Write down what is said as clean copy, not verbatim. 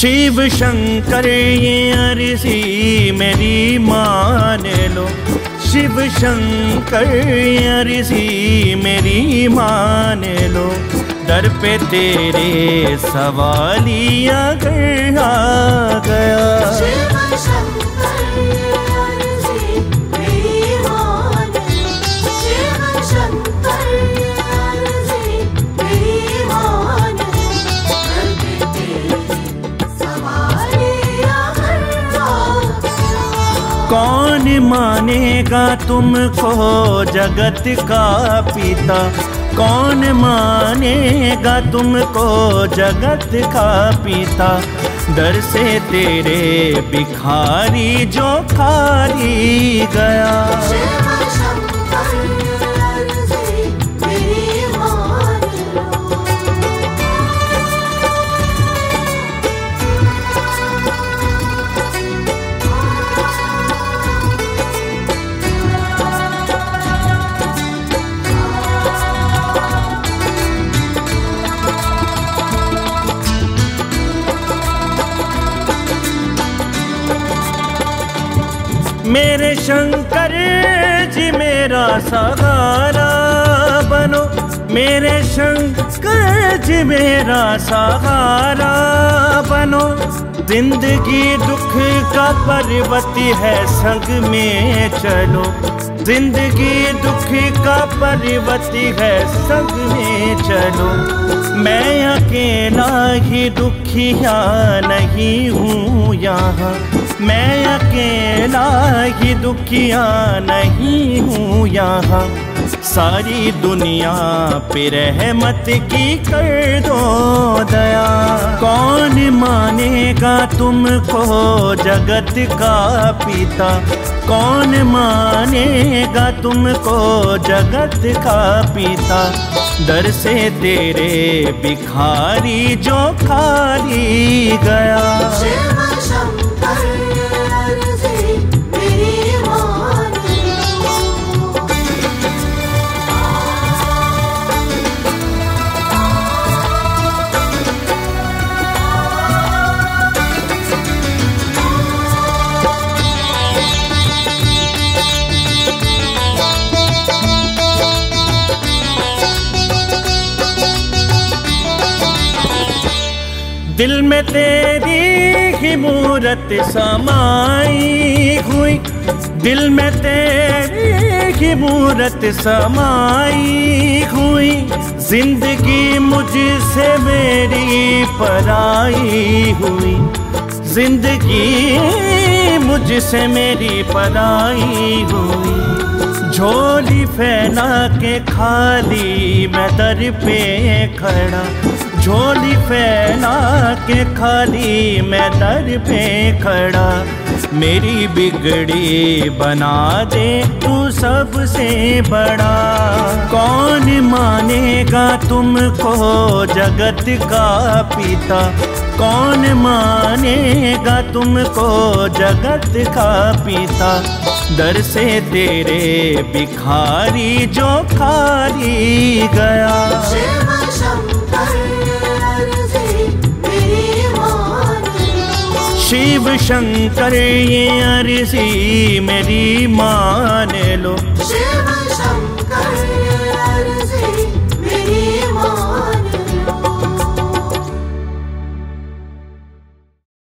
शिव शंकर ये अर्जी मेरी मान लो, शिव शंकर ये अर्जी मेरी मान लो। दर पे तेरे सवालिया घर आ गया। शिव शंकर ये अर्जी मेरी मान लो, शिव शंकर ये अर्जी मेरी मान लो। दर पे तेरे सवालिया घर आ गया। कौन मानेगा तुमको जगत का पिता, कौन मानेगा तुमको जगत का पिता। दर से तेरे भिखारी जो खाली गया। शिव शंकर ये अर्जी मेरी मान लो। मेरे शंकर जी मेरा सहारा बनो, मेरे शंकर जी मेरा सहारा बनो। जिंदगी दुख का पर्वत है संग में चलो, जिंदगी दुख का पर्वत है संग में चलो। मैं अकेला ही दुखिया नहीं हूँ यहाँ, मैं अकेला ही दुखिया नहीं हूँ यहाँ। सारी दुनिया पे रहमत की कर दो दया। कौन मानेगा तुमको जगत का पिता, कौन मानेगा तुमको जगत का पिता। दर से तेरे भिखारी जो खाली गया। शिव शंकर ये अर्जी मेरी मान लो। दिल में तेरी ही मूरत समाई हुई, दिल में तेरी ही मूरत समाई हुई। जिंदगी मुझसे मेरी पराई हुई, जिंदगी मुझसे मेरी पराई हुई। झोली फैला के खाली मैं दर पे खड़ा, झोली फैला के खाली मैं दर पे खड़ा। मेरी बिगड़ी बना दे तू सबसे बड़ा। कौन मानेगा तुमको जगत का पिता, कौन मानेगा तुमको जगत का पिता। दर से तेरे भिखारी जो खाली गया। शिव शंकर ये अर्जी मेरी मान लो। शिव शंकर ये अर्जी मेरी मान लो। शिव